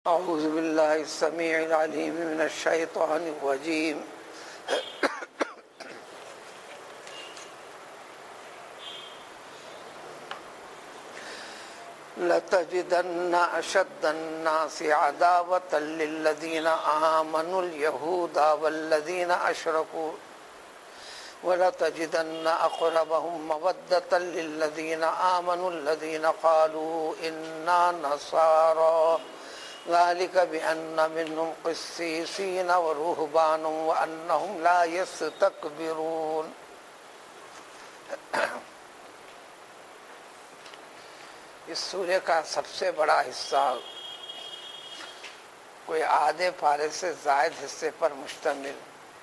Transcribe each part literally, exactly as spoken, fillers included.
اعوذ باللہ السمیع العلیم من الشیطان الرجیم لَتَجِدَنَّ أَشَدَّ النَّاسِ عَدَاوَةً لِلَّذِينَ آمَنُوا الْيَهُودَ وَالَّذِينَ أَشْرَكُوا وَلَتَجِدَنَّ أَقْرَبَهُم مَّوَدَّةً لِلَّذِينَ آمَنُوا الَّذِينَ قَالُوا إِنَّا نَصَارَىٰ ذَلِكَ بِأَنَّ مِنْهُمْ قِسِّيسِينَ وَرُهْبَانًا وَأَنَّهُمْ لَا يَسْتَكْبِرُونَ۔ اس سورہ کا سب سے بڑا حصہ کوئی آدھے پارے سے زائد حصے پر مشتمل،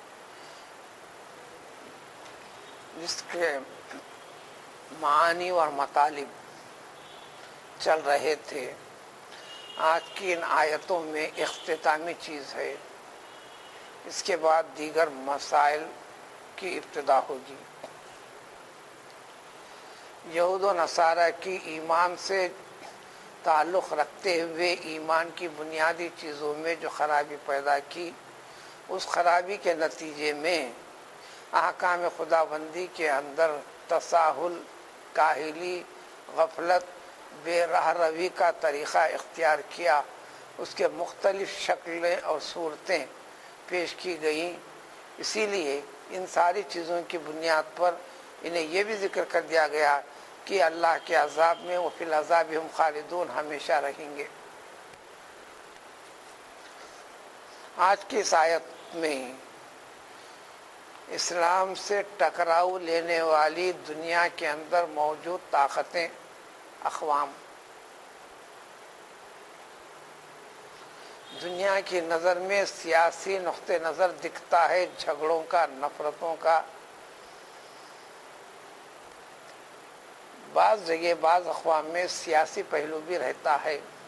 جس کے معانی اور مطالب چل رہے تھے، آج کی ان آیتوں میں اختتامی چیز ہے۔ اس کے بعد دیگر مسائل کی ابتدا ہوگی۔ یہود و نصارہ کی ایمان سے تعلق رکھتے ہوئے ایمان کی بنیادی چیزوں میں جو خرابی پیدا کی، اس خرابی کے نتیجے میں احکام خداوندی کے اندر تساہل، کاہلی، غفلت، بے راہ روی کا طریقہ اختیار کیا۔ اس کے مختلف شکلیں اور صورتیں پیش کی گئیں۔ اسی لیے ان ساری چیزوں کی بنیاد پر انہیں یہ بھی ذکر کر دیا گیا کہ اللہ کے عذاب میں وہ فی العذاب ہم خالدون ہمیشہ رہیں گے۔ آج کی اس آیت میں اسلام سے ٹکراؤ لینے والی دنیا کے اندر موجود طاقتیں، اقوام، دنیا کی نظر میں سیاسی نقطہ نظر دکھتا ہے جھگڑوں کا، نفرتوں کا، بعض جگہ بعض اقوام میں سیاسی پہلو بھی رہتا ہے۔